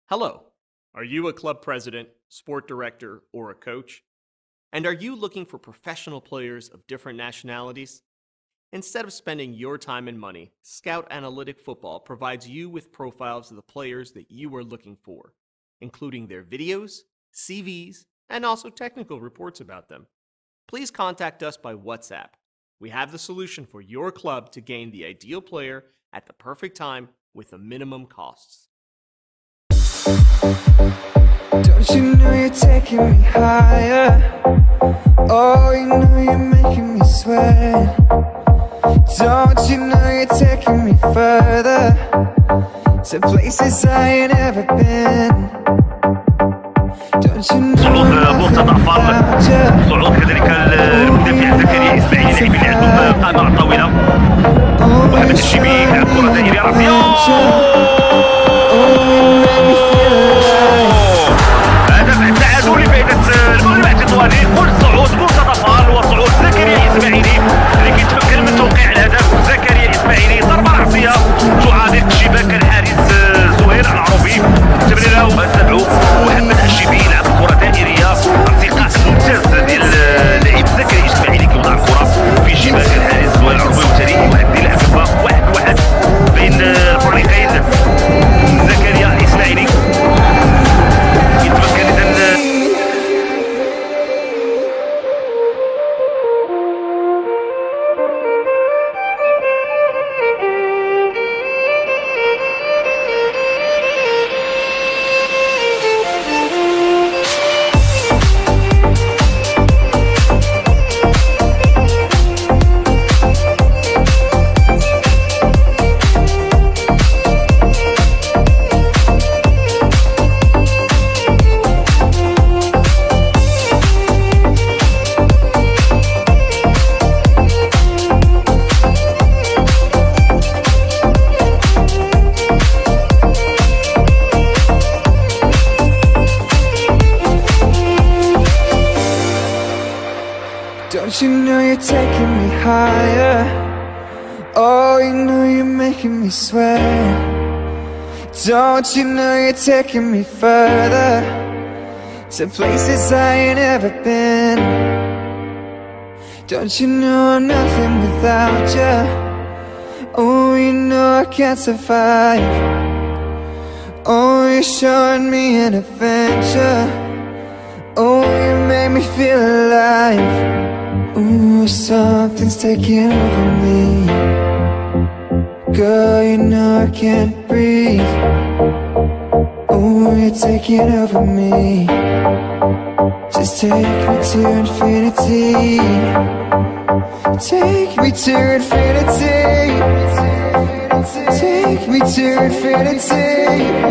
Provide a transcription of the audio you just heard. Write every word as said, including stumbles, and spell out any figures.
Hello. Are you a club president, sport director, or a coach? And are you looking for professional players of different nationalities? Instead of spending your time and money, Scout Analytic Football provides you with profiles of the players that you are looking for, including their videos, C Vs, and also technical reports about them. Please contact us by WhatsApp. We have the solution for your club to gain the ideal player at the perfect time with the minimum costs. Don't you know you're taking me higher? Oh, you know you're making me sweat. Don't you know you're taking me further, to places I ain't never been. Don't you know صعود مرتضى عفار، صعود كذلك المدافع زكريا إسماعيل لاعب اللي عندهم قامة طويلة. محمد الشيبي يلعب كرة دائرية راسية. هدف التعادل لفائدة المغرب التطواني. والصعود مرتضى عفار وصعود زكريا إسماعيلي اللي كيتمكن من توقيع الهدف. زكريا إسماعيلي ضربة راسية تعادل شباك الحارس زهير العروبي. تمريرة وتبعو محمد الشيبي يلعب كرة دائرية. ارتقاء ممتاز ديال اللاعب زكريا إسماعيلي كيوضع الكرة في شباك الحارس زهير العروبي، وبالتالي يؤدي العقبة واحد واحد بين الفريقين. زكريا إسماعيلي يتمكن إذن Don't you know you're taking me higher? Oh, you know you're making me sweat. Don't you know you're taking me further, to places I ain't ever been. Don't you know I'm nothing without you? Oh, you know I can't survive. Oh, you're showing me an adventure. Oh, you make me feel alive. Ooh, something's taking over me. Girl, you know I can't breathe. Ooh, you're taking over me. Just take me to infinity. Take me to infinity. Take me to infinity.